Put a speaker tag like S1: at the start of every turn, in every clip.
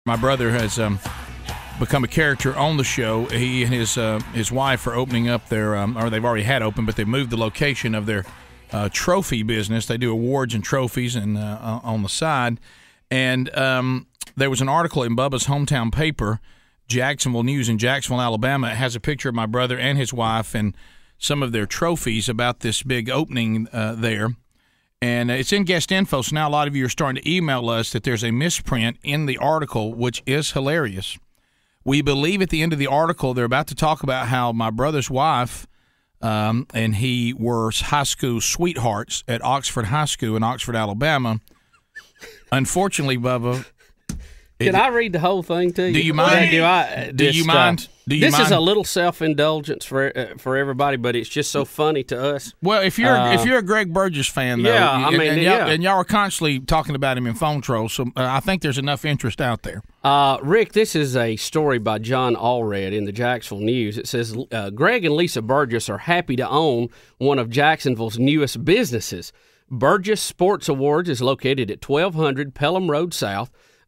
S1: My brother has become a character on the show. He and his wife are opening up their, or they've already had open, but they moved the location of their trophy business. They do awards and trophies and on the side. And there was an article in Bubba's hometown paper, Jacksonville News in Jacksonville, Alabama. It has a picture of my brother and his wife and some of their trophies about this big opening there. And it's in guest info, so now a lot of you are starting to email us that there's a misprint in the article, which is hilarious. We believe at the end of the article they're about to talk about how my brother's wife and he were high school sweethearts at Oxford High School in Oxford, Alabama. Unfortunately, Bubba...
S2: Can I read the whole thing to you?
S1: Do you mind?
S2: Do you mind? This is a little self-indulgence for everybody, but it's just so funny to us.
S1: Well, if you're a Greg Burgess fan, though, and y'all are constantly talking about him in phone trolls, so I think there's enough interest out there.
S2: Rick, this is a story by John Allred in the Jacksonville News. It says, Greg and Lisa Burgess are happy to own one of Jacksonville's newest businesses. Burgess Sports Awards is located at 1200 Pelham Road South.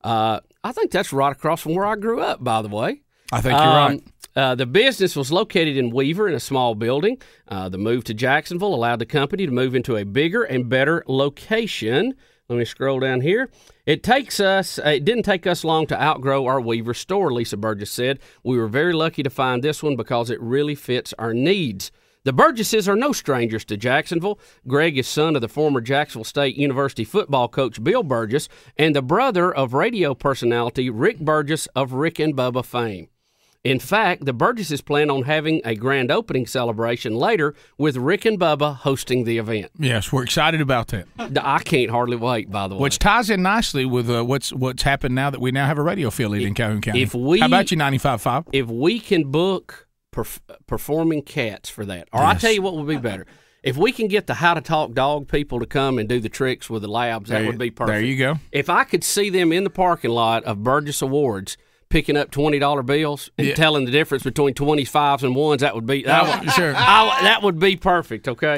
S2: I think that's right across from where I grew up, by the way.
S1: I think you're right.
S2: The business was located in Weaver in a small building. The move to Jacksonville allowed the company to move into a bigger and better location. Let me scroll down here. It didn't take us long to outgrow our Weaver store, Lisa Burgess said. We were very lucky to find this one because it really fits our needs. The Burgesses are no strangers to Jacksonville. Greg is son of the former Jacksonville State University football coach Bill Burgess and the brother of radio personality Rick Burgess of Rick and Bubba fame. In fact, the Burgesses plan on having a grand opening celebration later with Rick and Bubba hosting the event.
S1: Yes, we're excited about that.
S2: I can't hardly wait, by the way.
S1: Which ties in nicely with what's happened now that we now have a radio affiliate in Calhoun County. How about you, 95.5?
S2: If we can book performing cats for that. Or yes. I'll tell you what would be better. If we can get the How to Talk Dog people to come and do the tricks with the labs, that would be perfect.
S1: There you go.
S2: If I could see them in the parking lot of Burgess Awards picking up $20 bills and telling the difference between 25s and 1s, that would be that would be perfect, okay?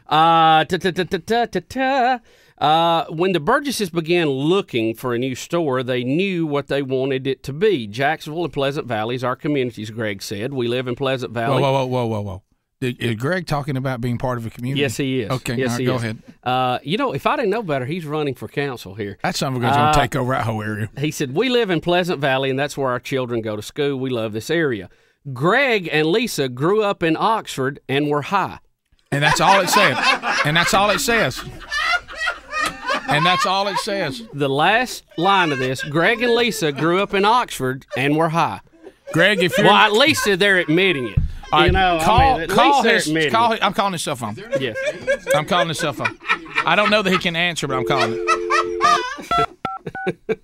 S2: When the Burgesses began looking for a new store, they knew what they wanted it to be. Jacksonville and Pleasant Valley is our communities, Greg said. We live in Pleasant Valley.
S1: Whoa. Is Greg talking about being part of a community?
S2: Yes, he is.
S1: Okay,
S2: yes,
S1: go ahead.
S2: If I didn't know better, he's running for council here.
S1: That son of a gun's going to take over that whole area.
S2: He said, we live in Pleasant Valley, and that's where our children go to school. We love this area. Greg and Lisa grew up in Oxford and were high.
S1: And that's all it said. And that's all it says. And that's all it says.
S2: The last line of this, Greg and Lisa grew up in Oxford and were high.
S1: Greg, if you're...
S2: Well, at least they're admitting it.
S1: All right,
S2: call his.
S1: I'm calling his cell phone.
S2: Yes.
S1: I'm calling his cell phone. I don't know that he can answer, but I'm calling it.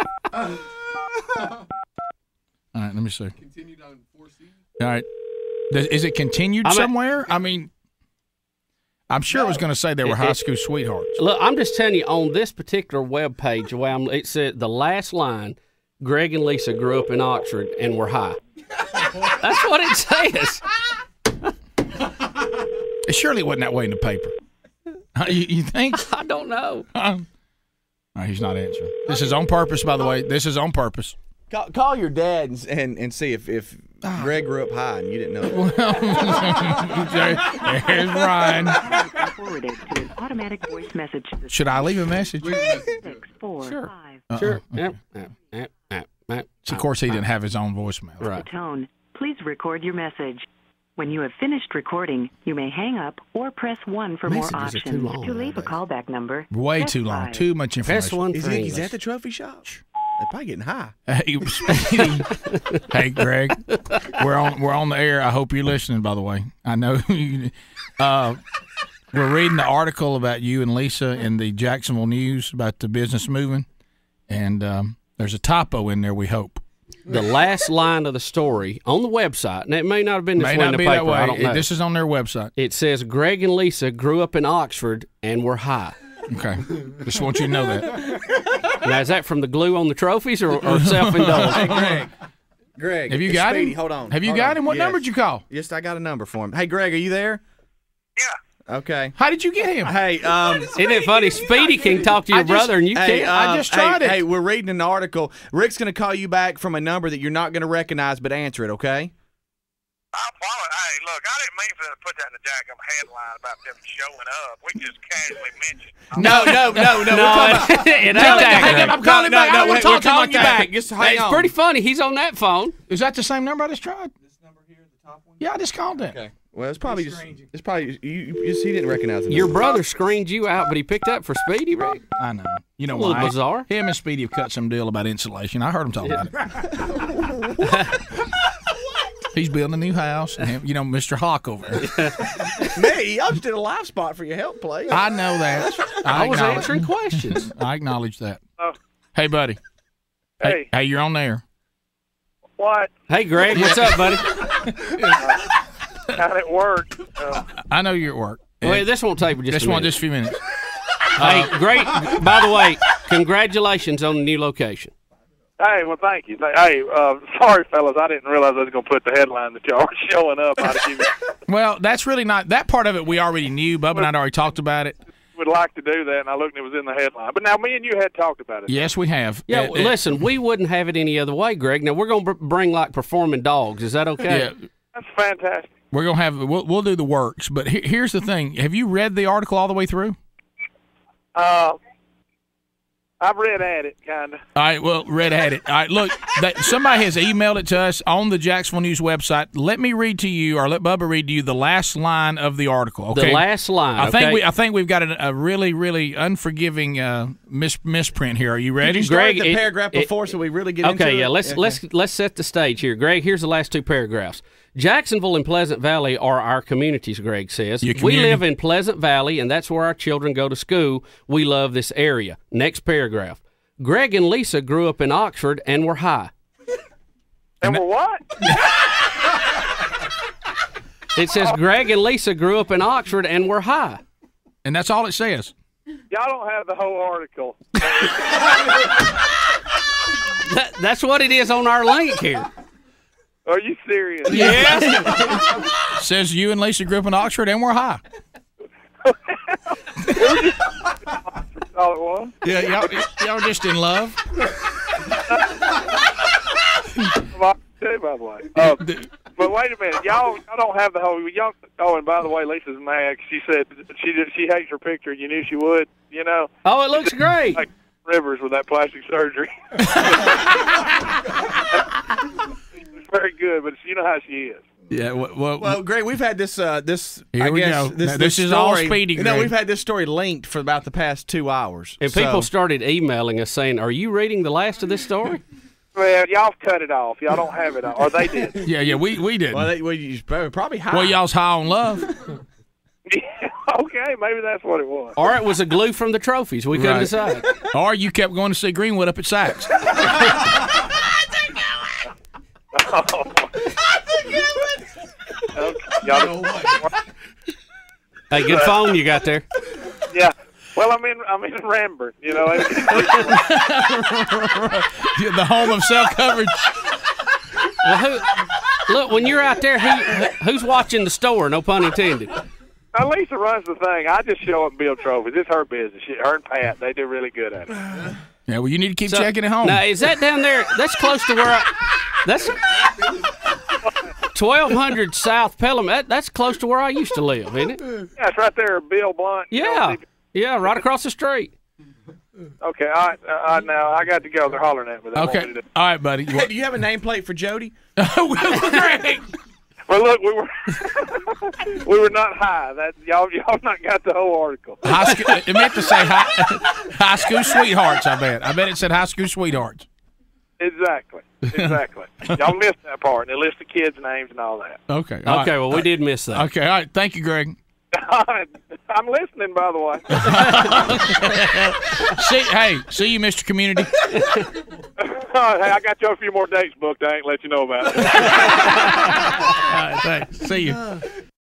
S1: All right, let me see.
S3: Continued on 4C?
S1: All right. Is it continued somewhere? I mean... I'm sure it was going to say they were high school sweethearts.
S2: Look, I'm just telling you, on this particular web page, it said the last line, Greg and Lisa grew up in Oxford and were high. That's what it says.
S1: Surely it wasn't that way in the paper. You think?
S2: I don't know.
S1: All right, he's not answering. This is on purpose, by the way. This is on purpose.
S4: Call your dad and see if Greg grew up high and you didn't know it.
S1: There's Ryan.
S5: Forwarded to an automatic voice message.
S1: Should I leave a message?
S5: 6, 4,
S2: sure.
S5: 5.
S2: Sure.
S1: Of course, he didn't have his own voicemail.
S2: Right.
S5: Tone. Please record your message. When you have finished recording, you may hang up or press 1 for more options. To leave a callback number,
S1: way too long.
S5: 5.
S1: Too much information.
S2: Press 1 for
S4: He's at the trophy shop. They're probably getting high.
S1: Hey, Greg, we're on the air. I hope you're listening, by the way. I know we're reading the article about you and Lisa in the Jacksonville News about the business moving, and there's a typo in there, we hope.
S2: The last line of the story on the website, and it may not have been this way in the paper.
S1: That way.
S2: I don't know.
S1: This is on their website.
S2: It says Greg and Lisa grew up in Oxford and were high.
S1: Okay. Just want you to know that.
S2: Now, is that from the glue on the trophies or self-indulgence?
S4: Hey, Greg.
S1: Have you got him?
S4: Hold on.
S1: Have you got him? What number did you call?
S4: Yes, I got a number for him. Hey, Greg, are you there?
S6: Yeah.
S4: Okay.
S1: How did you get him?
S4: Hey,
S2: isn't it funny? Speedy can talk to your brother and you can't.
S1: I just tried it.
S4: Hey, we're reading an article. Rick's going to call you back from a number that you're not going to recognize, but answer it, okay?
S3: Hey, look, I didn't mean for them to put that in the Jackson headline about them showing up. We just casually mentioned.
S4: No.
S1: I'm calling back. I want to talk to him like that.
S4: Just hang on.
S2: It's pretty funny. He's on that phone.
S1: Is that the same number I just tried?
S4: This number here, the top one?
S1: Yeah, I just called that.
S4: Okay. Well, it's probably he didn't recognize it.
S2: Your brother screened you out, but he picked up for Speedy, Rick.
S1: I know. You know
S2: A little
S1: why?
S2: bizarre.
S1: Him and Speedy have cut some deal about insulation. I heard him talk about it. He's building a new house. And him, Mr. Hawk over there.
S4: Me, I just did a live spot for your help play.
S1: I know that.
S2: I was answering questions.
S1: I acknowledge that. Hey, buddy.
S3: Hey.
S1: Hey, you're on there.
S3: What?
S2: Hey, Greg, what's up, buddy?
S3: How did it work?
S1: I know you're at work.
S2: Wait, this won't take just a minute.
S1: Just a few minutes.
S2: Hey, great. By the way, congratulations on the new location.
S3: Hey, well, thank you. Hey, sorry, fellas, I didn't realize I was going to put the headline that y'all were showing up.
S1: Well, that's really not that part of it. We already knew. Bubba and I'd already talked about it.
S3: Would like to do that, and I looked and it was in the headline. But now me and you had talked about it.
S1: Yes, we have.
S2: Yeah, listen, we wouldn't have it any other way, Greg. Now, we're going to bring, like, performing dogs. Is that okay?
S1: Yeah.
S3: That's fantastic.
S1: We're going to have we'll do the works. But here's the thing. Have you read the article all the way through?
S3: I've read at it, kind of.
S1: All right, well, read at it. All right, look, somebody has emailed it to us on the Jacksonville News website. Let me read to you, or let Bubba read to you the last line of the article. Okay?
S2: The last line.
S1: I think we've got a really, really unforgiving misprint here. Are you ready?
S4: Did you start the paragraph before, so we really get into it?
S2: Okay, yeah. Let's set the stage here, Greg. Here's the last two paragraphs. Jacksonville and Pleasant Valley are our communities, Greg says. We live in Pleasant Valley, and that's where our children go to school. We love this area. Next paragraph. Greg and Lisa grew up in Oxford and were high.
S3: And we're what?
S2: It says Greg and Lisa grew up in Oxford and were high.
S1: And that's all it says.
S3: Y'all don't have the whole article.
S2: That's what it is on our link here.
S3: Are you serious?
S1: Yes. Says you and Lisa grew up in Oxford and we're high.
S3: All it was?
S1: Yeah, y'all just in love.
S3: By the way. But wait a minute, y'all don't have the whole. Oh, and by the way, Lisa's mad. She said she hates her picture. You knew she would.
S2: Oh, it looks great.
S3: Like Rivers with that plastic surgery. Very good, but you know how she is.
S1: Yeah,
S4: well, Greg, we've had this.
S1: Here we go. This is
S4: story,
S1: all Speedy, Greg.
S4: We've had this story linked for about the past 2 hours.
S2: And people started emailing us saying, "Are you reading the last of this story?"
S3: Well, y'all cut it off. Y'all don't have it, or they did.
S1: Yeah, we did.
S4: Well, you probably high.
S1: Well, y'all's high on love.
S3: Okay, maybe that's what it was.
S2: Or it was a glue from the trophies. We couldn't decide.
S1: Or you kept going to see Greenwood up at Saks.
S2: Hey, good phone you got there.
S3: Yeah. Well, I'm in Rambert,
S1: The home of cell coverage.
S2: Well, look, when you're out there, who's watching the store? No pun intended.
S3: Now, Lisa runs the thing. I just show up and build trophies. It's her business. Her and Pat, they do really good at it.
S1: Yeah, well, you need to keep checking it home.
S2: Now, is that down there? That's close to where that's 1200 South Pelham. That's close to where I used to live, isn't it?
S3: Yeah, it's right there, Bill Blunt.
S2: Yeah, right across the street.
S3: Okay, all right, now I got to go. They're hollering at me.
S1: Okay, all right, buddy.
S4: Hey, do you have a nameplate for Jody?
S1: Great.
S3: Well, look, we were not high. That y'all not got the whole article.
S1: It meant to say high school sweethearts. I bet it said high school sweethearts.
S3: Exactly. Y'all missed that part. And they list the kids' names and all that.
S1: Okay.
S2: Okay. Well, we did miss that.
S1: Okay. All right. Thank you, Greg.
S3: I'm listening, by the way.
S1: See you, Mr. Community.
S3: Hey, I got you a few more dates booked. I ain't let you know about it.
S1: All right, thanks. See you.